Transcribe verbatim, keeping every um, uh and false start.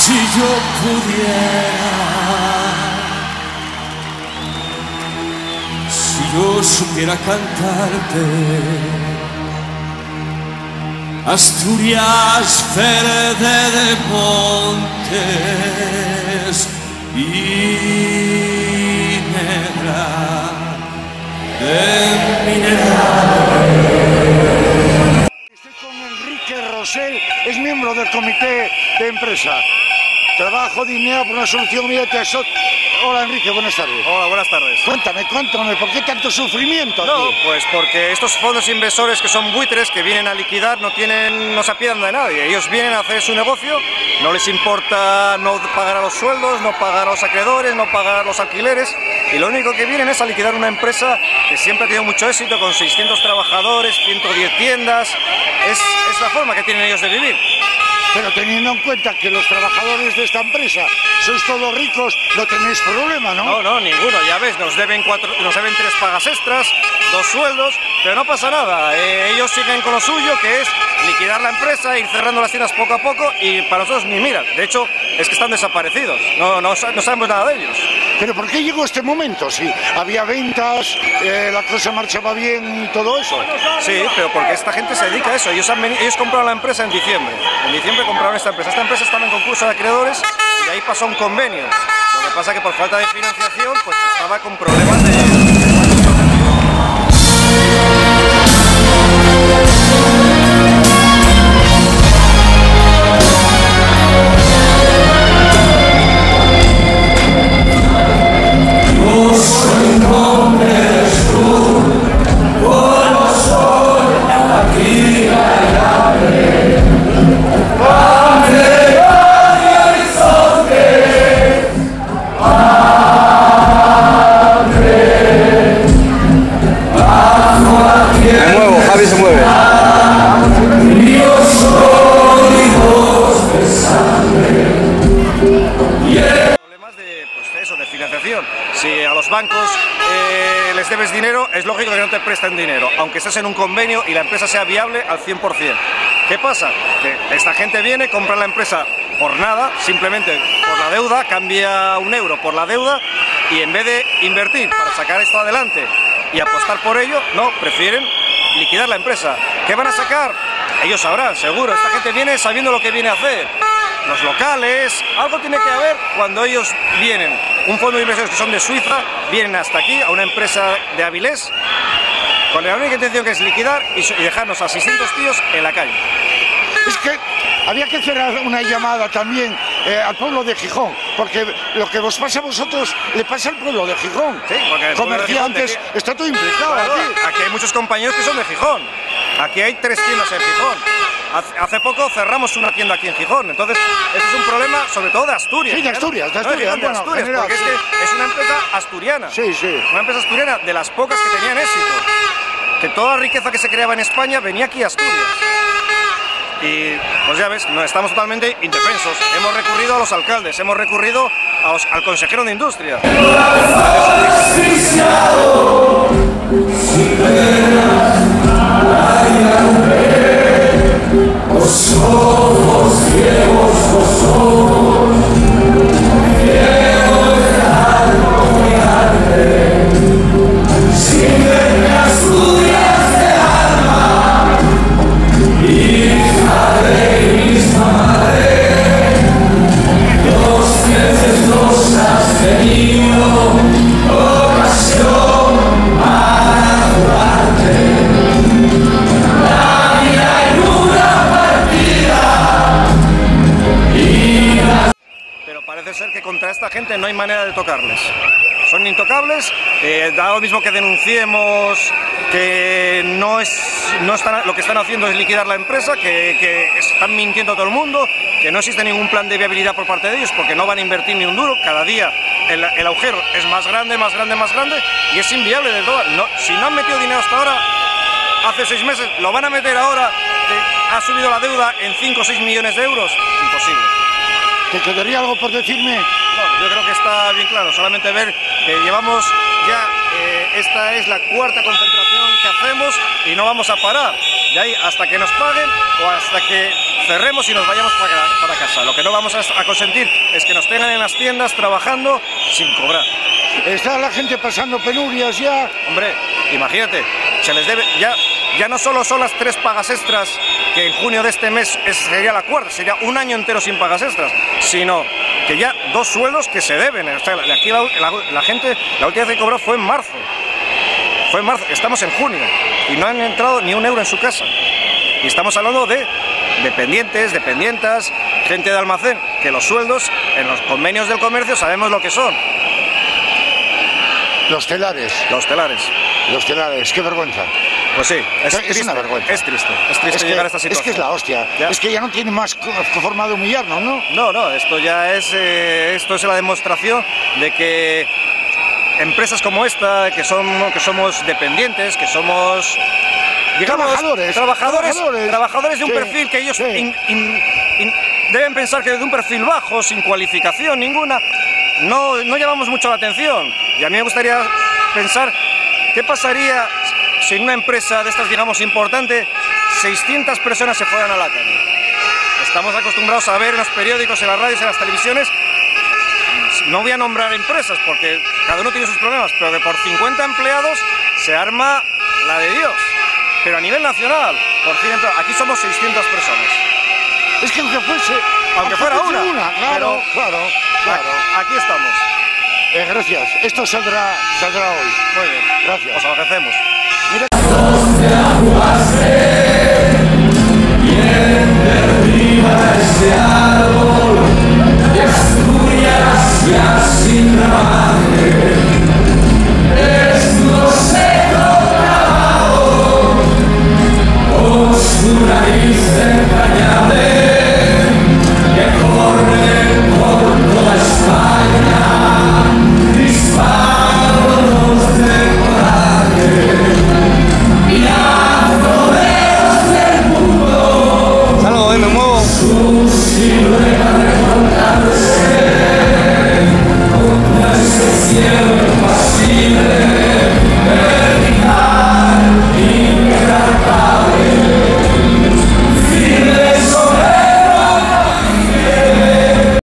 Si yo pudiera, si yo supiera cantarte, Asturias verde de montes y negra de minerales. Estoy con Enrique Rosell, es miembro del comité de empresa. Trabajo, dinero por una solución inmediata. Hola Enrique, buenas tardes. Hola, buenas tardes. Cuéntame, cuéntame, ¿por qué tanto sufrimiento aquí? No, pues porque estos fondos inversores que son buitres, que vienen a liquidar, no tienen, no se apiadan de nadie. Ellos vienen a hacer su negocio, no les importa no pagar a los sueldos, no pagar a los acreedores, no pagar a los alquileres, y lo único que vienen es a liquidar una empresa que siempre ha tenido mucho éxito, con seiscientos trabajadores, ciento diez tiendas. Es, es la forma que tienen ellos de vivir. Pero teniendo en cuenta que los trabajadores de esta empresa sois todos ricos, no tenéis problema, ¿no? No, no, ninguno, ya ves, nos deben, cuatro, nos deben tres pagas extras, dos sueldos, pero no pasa nada. Eh, ellos siguen con lo suyo, que es liquidar la empresa, ir cerrando las tiendas poco a poco, y para nosotros ni miran. De hecho, es que están desaparecidos, no, no, no sabemos nada de ellos. ¿Pero por qué llegó este momento? Sí, había ventas, eh, la cosa marchaba bien y todo eso. Sí, pero porque esta gente se dedica a eso. Ellos, han venido, ellos compraron la empresa en diciembre. En diciembre compraron esta empresa. Esta empresa estaba en concurso de acreedores y de ahí pasó un convenio. Lo que pasa es que por falta de financiación pues estaba con problemas de... Si a los bancos eh, les debes dinero, es lógico que no te presten dinero, aunque estés en un convenio y la empresa sea viable al cien por cien. ¿Qué pasa? Que esta gente viene, compra la empresa por nada, simplemente por la deuda, cambia un euro por la deuda, y en vez de invertir para sacar esto adelante y apostar por ello, no, prefieren liquidar la empresa. ¿Qué van a sacar? Ellos sabrán, seguro. Esta gente viene sabiendo lo que viene a hacer. Los locales, algo tiene que haber cuando ellos vienen. Un fondo de inversores que son de Suiza, vienen hasta aquí, a una empresa de Avilés, con la única intención que es liquidar y dejarnos a seiscientos tíos en la calle. Es que había que hacer una llamada también eh, al pueblo de Gijón, porque lo que os pasa a vosotros le pasa al pueblo de Gijón. Sí, porque el comerciantes, Gijón está todo implicado. Claro, aquí. Aquí hay muchos compañeros que son de Gijón. Aquí hay tres tiendas en Gijón. Hace poco cerramos una tienda aquí en Gijón, entonces este es un problema sobre todo de Asturias. Sí, de Asturias, de Asturias, no, de bueno, Asturias general, porque sí. es que es una empresa asturiana. Sí, sí. Una empresa asturiana de las pocas que tenían éxito. Que toda la riqueza que se creaba en España venía aquí a Asturias. Y pues ya ves, no, estamos totalmente indefensos. Hemos recurrido a los alcaldes, hemos recurrido a los, al consejero de Industria. Los ojos ciegos, los ojos ciegos de algo muy grande, siguen Asturias de alma, hija de misma madre, dos veces los has tenido ocasión para jugarte. Parece ser que contra esta gente no hay manera de tocarles. Son intocables, eh, da lo mismo que denunciemos que no es, no están, lo que están haciendo es liquidar la empresa, que, que están mintiendo a todo el mundo, que no existe ningún plan de viabilidad por parte de ellos porque no van a invertir ni un duro. Cada día el, el agujero es más grande, más grande, más grande y es inviable del todo. No, si no han metido dinero hasta ahora, hace seis meses, lo van a meter ahora, que ha subido la deuda en cinco o seis millones de euros, imposible. ¿Te quedaría algo por decirme? No, yo creo que está bien claro, solamente ver que llevamos ya, eh, esta es la cuarta concentración que hacemos y no vamos a parar, de ahí hasta que nos paguen o hasta que cerremos y nos vayamos para, para casa. Lo que no vamos a, a consentir es que nos tengan en las tiendas trabajando sin cobrar. Está la gente pasando penurias ya. Hombre, imagínate, se les debe, ya, ya no solo son las tres pagas extras, que en junio de este mes es, sería la cuarta, sería un año entero sin pagas extras, sino que ya dos sueldos que se deben. O sea, aquí la, la, la gente, la última vez que cobró fue en marzo. Fue en marzo, estamos en junio y no han entrado ni un euro en su casa. Y estamos hablando de dependientes, dependientas, gente de almacén, que los sueldos en los convenios del comercio sabemos lo que son. Los telares. Los telares. Los telares, qué vergüenza. Pues sí, es, es triste, una vergüenza. Es triste, es triste Es que, llegar a esta situación. es que es la hostia. Ya. Es que ya no tiene más forma de humillarnos, ¿no? No, no, esto ya es, eh, esto es la demostración de que empresas como esta, que, son, que somos dependientes, que somos... digamos, trabajadores, trabajadores, trabajadores, trabajadores de un sí, perfil que ellos sí. in, in, in, deben pensar que de un perfil bajo, sin cualificación ninguna, no, no llamamos mucho la atención. Y a mí me gustaría pensar qué pasaría si en una empresa de estas, digamos, importante, seiscientas personas se fueran a la calle. Estamos acostumbrados a ver en los periódicos, en las radios, en las televisiones, no voy a nombrar empresas porque cada uno tiene sus problemas, pero que por cincuenta empleados se arma la de Dios. Pero a nivel nacional, por cien empleados, aquí somos seiscientas personas. Es que aunque fuese... Aunque fuera fuese una, claro, pero claro, claro. Aquí estamos. Eh, gracias. Esto saldrá, saldrá hoy. Muy bien. Gracias. Os agradecemos. Mira. Donde aguaste, bien derriba ese